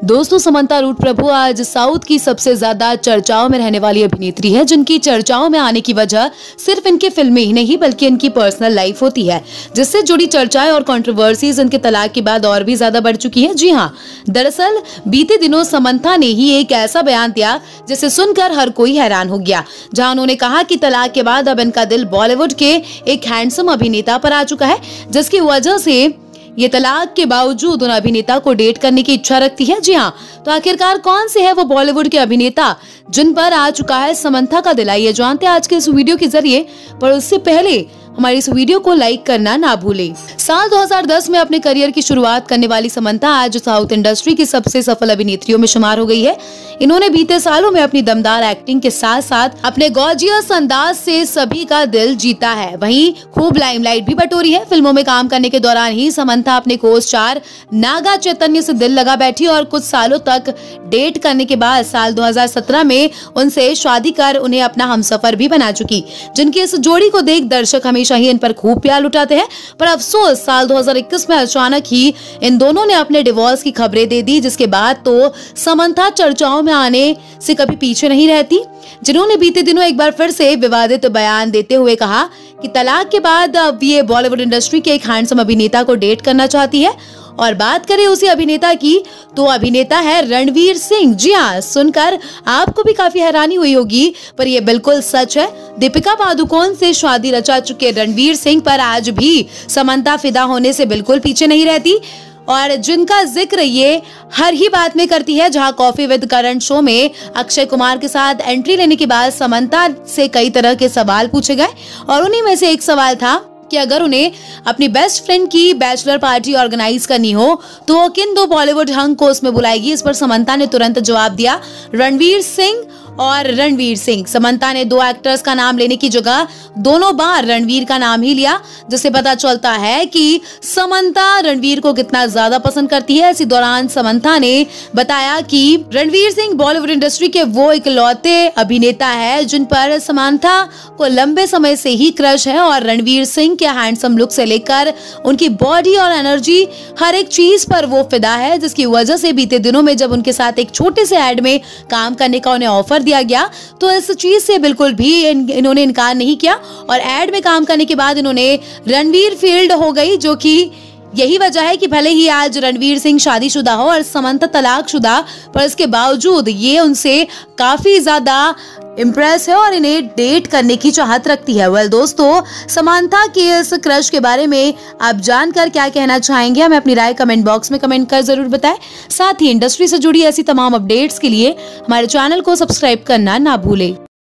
दोस्तों, समंता रूट प्रभु आज साउथ की सबसे ज्यादा चर्चाओं में रहने वाली अभिनेत्री है, जिनकी चर्चाओं में आने की वजह सिर्फ इनके फिल्में ही नहीं बल्कि इनकी पर्सनल लाइफ होती है, जिससे जुड़ी चर्चाएं और कंट्रोवर्सीज इनके तलाक के बाद और भी ज्यादा बढ़ चुकी है। जी हाँ, दरअसल बीते दिनों समंता ने ही एक ऐसा बयान दिया जिसे सुनकर हर कोई हैरान हो गया, जहां उन्होंने कहा कि तलाक के बाद अब इनका दिल बॉलीवुड के एक हैंडसम अभिनेता पर आ चुका है, जिसकी वजह से ये तलाक के बावजूद उन अभिनेता को डेट करने की इच्छा रखती है। जी हाँ, तो आखिरकार कौन से है वो बॉलीवुड के अभिनेता जिन पर आ चुका है समंता का दिल, ये जानते हैं आज के इस वीडियो के जरिए। पर उससे पहले हमारी इस वीडियो को लाइक करना ना भूलें। साल 2010 में अपने करियर की शुरुआत करने वाली समंता आज साउथ इंडस्ट्री की सबसे सफल अभिनेत्रियों में शुमार हो गई है। इन्होंने बीते सालों में अपनी दमदार एक्टिंग के साथ साथ अपने गॉर्जियस अंदाज से सभी का दिल जीता है, वहीं खूब लाइमलाइट भी बटोरी है। फिल्मों में काम करने के दौरान ही समंता अपने को स्टार नागा चैतन्य से दिल लगा बैठी और कुछ सालों तक डेट करने के बाद साल 2017 में उनसे शादी कर उन्हें अपना हमसफर भी बना चुकी, जिनकी इस जोड़ी को देख दर्शक हमेशा ही इन पर खूब प्यार लुटाते हैं। पर अफसोस साल 2021 में अचानक ही इन दोनों ने अपने डिवोर्स की खबरें दे दी, जिसके बाद तो समंता चर्चाओं में आने से कभी पीछे नहीं रहती, जिन्होंने बीते दिनों एक बार फिर से विवादित बयान देते हुए कहा कि तलाक के बाद अब ये बॉलीवुड इंडस्ट्री के एक हैंडसम अभिनेता को डेट करना चाहती है। और बात करें उसी अभिनेता की, तो अभिनेता है रणवीर सिंह। जी हाँ, सुनकर आपको भी काफी हैरानी हुई होगी, पर यह बिल्कुल सच है। दीपिका पादुकोण से शादी रचा चुके रणवीर सिंह पर आज भी समंता फिदा होने से बिल्कुल पीछे नहीं रहती, और जिनका जिक्र ये हर ही बात में करती है। जहां कॉफी विद करण शो में अक्षय कुमार के साथ एंट्री लेने के बाद समंता से कई तरह के सवाल पूछे गए, और उन्हीं में से एक सवाल था कि अगर उन्हें अपनी बेस्ट फ्रेंड की बैचलर पार्टी ऑर्गेनाइज करनी हो तो वो किन दो बॉलीवुड हंक को उसमें बुलाएगी। इस पर समंता ने तुरंत जवाब दिया, रणवीर सिंह और रणवीर सिंह। समंता ने दो एक्टर्स का नाम लेने की जगह दोनों बार रणवीर का नाम ही लिया, जिससे पता चलता है कि समंता रणवीर को कितना ज्यादा पसंद करती है। इसी दौरान समंता ने बताया कि रणवीर सिंह बॉलीवुड इंडस्ट्री के वो इकलौते अभिनेता है जिन पर समंता को लंबे समय से ही क्रश है, और रणवीर सिंह के हैंडसम लुक से लेकर उनकी बॉडी और एनर्जी हर एक चीज पर वो फिदा है, जिसकी वजह से बीते दिनों में जब उनके साथ एक छोटे से एड में काम करने का उन्हें ऑफर दिया गया तो इस चीज से बिल्कुल भी इन्होंने इनकार नहीं किया, और एड में काम करने के बाद इन्होंने रणवीर फील्ड हो गई, जो कि यही वजह है कि भले ही आज रणवीर सिंह शादीशुदा हो और समंता तलाकशुदा, पर इसके बावजूद ये उनसे काफी ज्यादा इम्प्रेस है और इन्हें डेट करने की चाहत रखती है। वेल दोस्तों, समंता के इस क्रश के बारे में आप जानकर क्या कहना चाहेंगे, हमें अपनी राय कमेंट बॉक्स में कमेंट कर जरूर बताएं। साथ ही इंडस्ट्री से जुड़ी ऐसी तमाम अपडेट्स के लिए हमारे चैनल को सब्सक्राइब करना ना भूलें।